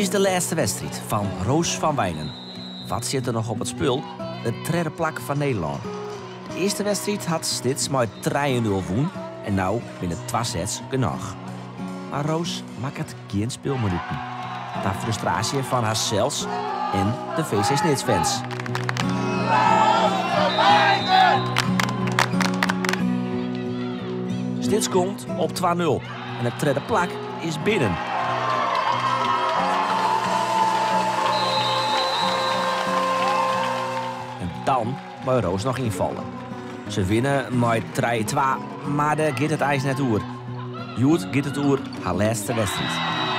is de laatste wedstrijd van Roos van Wijnen. Wat zit er nog op het spul? Het derde plak van Nederland. De eerste wedstrijd had Stits maar 3-0 woen en nou binnen 2 sets genoeg. Maar Roos maakt het geen speelminuten. De frustratie van haarzelfs en de VC Snits fans. Stits komt op 2-0 en het derde plak is binnen. En dan moet Roos nog invallen. Ze winnen met 3-2, maar daar gaat het ijs net oer. Joet gaat het oer haar laatste wedstrijd.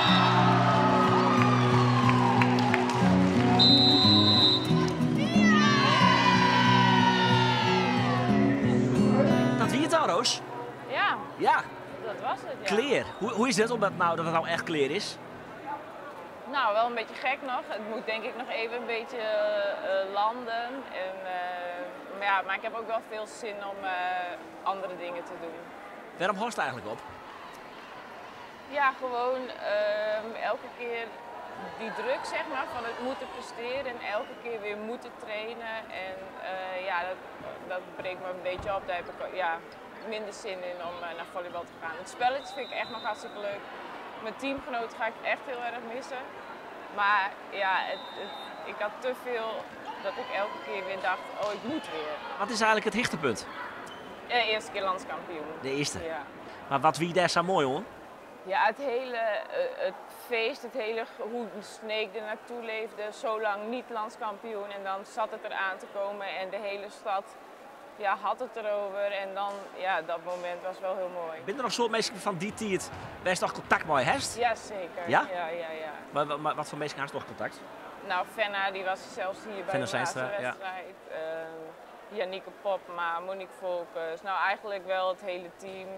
Dat wie het al, Roos? Ja, Ja, dat was het. Ja. kleer. Hoe is het omdat dat het nou echt kleer is? Nou, wel een beetje gek nog. Het moet denk ik nog even een beetje landen. Maar ik heb ook wel veel zin om andere dingen te doen. Waarom host eigenlijk op? Ja, gewoon elke keer die druk zeg maar, van het moeten presteren en elke keer weer moeten trainen. En dat breekt me een beetje op. Daar heb ik minder zin in om naar volleybal te gaan. Het spelletje vind ik echt nog hartstikke leuk. Mijn teamgenoten ga ik echt heel erg missen. Maar ja, ik had te veel dat ik elke keer weer dacht, oh ik moet weer. Wat is eigenlijk het hichtepunt? Eerste keer landskampioen. De eerste. Ja. Maar wat wie daar zo mooi hoor? Ja, het hele het feest, hoe Sneek er naartoe leefde, zo lang niet landskampioen. En dan zat het eraan te komen en de hele stad had het erover. En dan, dat moment was wel heel mooi. Ben er nog soort mensen van die tijd waar je nog contact mee hebt? Ja, zeker. Ja? Ja. Maar wat voor mensen had je nog contact? Nou, Fenna die was zelfs hier bij de laatste wedstrijd. Janieke Popma, Monique Volkers. Nou, eigenlijk wel het hele team.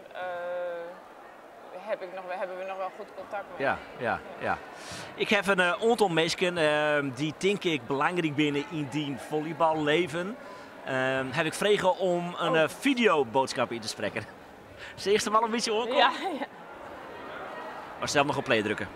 Hebben we nog wel goed contact mee. Ja. Ik heb een aantal mensen die denk ik belangrijk binnen in die volleyballeven. Heb ik vregen om een videoboodschap in te spreken. Is de eerste mal een beetje hoor? Ja. Maar zelf nog op play drukken.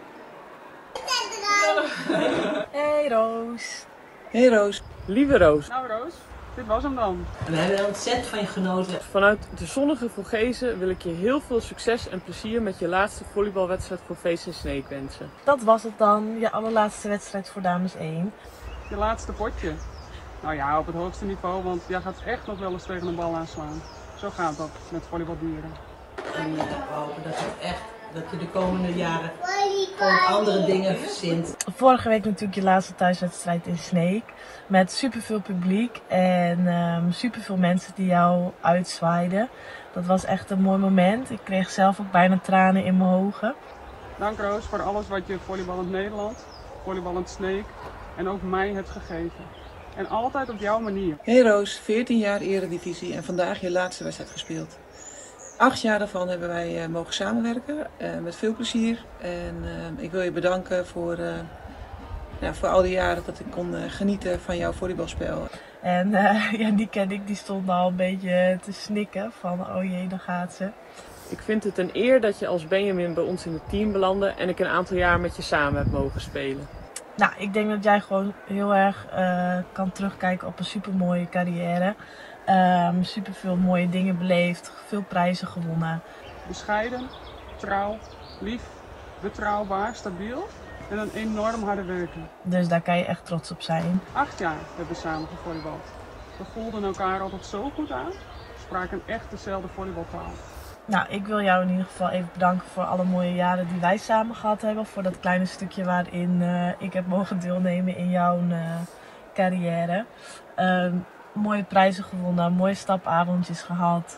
Hey Roos. Hey Roos. Lieve Roos. Nou Roos, dit was hem dan. We hebben er ontzettend van je genoten. Vanuit de zonnige Vogezen wil ik je heel veel succes en plezier met je laatste volleybalwedstrijd voor VC Sneek wensen. Dat was het dan, je allerlaatste wedstrijd voor dames 1. Je laatste potje. Nou ja, op het hoogste niveau, want jij gaat echt nog wel eens tegen een bal aanslaan. Zo gaat dat met volleybaldieren. En ik hoop dat je de komende jaren gewoon andere dingen verzint. Vorige week natuurlijk je laatste thuiswedstrijd in Sneek. Met superveel publiek en superveel mensen die jou uitzwaaiden. Dat was echt een mooi moment. Ik kreeg zelf ook bijna tranen in mijn ogen. Dank Roos voor alles wat je volleyballend Nederland, volleyballend Sneek en ook mij hebt gegeven. En altijd op jouw manier. Hey Roos, 14 jaar eredivisie en vandaag je laatste wedstrijd gespeeld. 8 jaar daarvan hebben wij mogen samenwerken, met veel plezier. En ik wil je bedanken voor al die jaren dat ik kon genieten van jouw volleybalspel. En die ken ik, die stond al een beetje te snikken van oh jee, daar gaat ze. Ik vind het een eer dat je als Benjamin bij ons in het team belandde en ik een aantal jaar met je samen heb mogen spelen. Nou, ik denk dat jij gewoon heel erg kan terugkijken op een supermooie carrière. Super veel mooie dingen beleefd, veel prijzen gewonnen. Bescheiden, trouw, lief, betrouwbaar, stabiel en een enorm harde werker. Dus daar kan je echt trots op zijn. 8 jaar hebben we samen gevolleybald. We voelden elkaar altijd zo goed aan, spraken echt dezelfde volleybaltaal. Nou, ik wil jou in ieder geval even bedanken voor alle mooie jaren die wij samen gehad hebben. Voor dat kleine stukje waarin ik heb mogen deelnemen in jouw carrière. Mooie prijzen gewonnen, mooie stapavondjes gehad.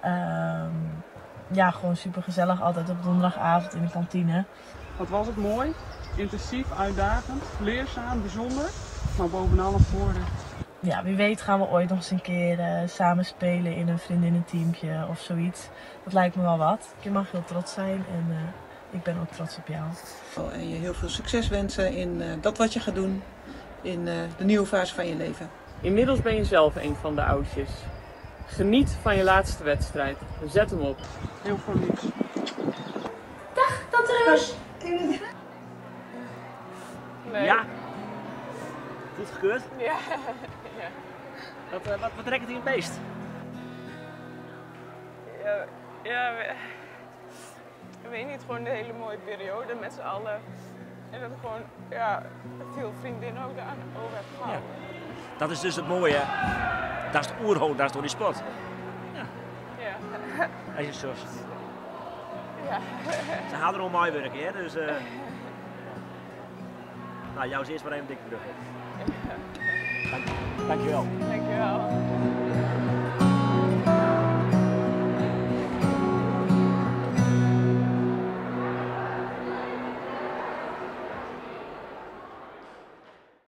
Gewoon super gezellig altijd op donderdagavond in de kantine. Wat was het mooi, intensief, uitdagend, leerzaam, bijzonder, maar bovenal een voorrecht. Ja, wie weet gaan we ooit nog eens een keer samen spelen in een vriendinnenteampje of zoiets. Dat lijkt me wel wat. Je mag heel trots zijn en ik ben ook trots op jou. En je heel veel succes wensen in dat wat je gaat doen in de nieuwe fase van je leven. Inmiddels ben je zelf een van de oudjes. Geniet van je laatste wedstrijd. Zet hem op. Heel veel liefs. Dag, tante Roos. Nee. Ja. Goedgekeurd. Ja. Ja. Wat trekt het in het meest? Ja, ik weet niet, gewoon een hele mooie periode met z'n allen. En dat ik gewoon, ja, veel vriendinnen ook daar over heb gehouden. Ja. Dat is dus het mooie. Dat is het oerhoofd, dat is door die sport. Ja. Ja. Als je zo. Ja. Ze gaan er al mooi werken, hè? Dus. Nou, jou is eerst maar even dikke druk. Dankjewel. Dankjewel.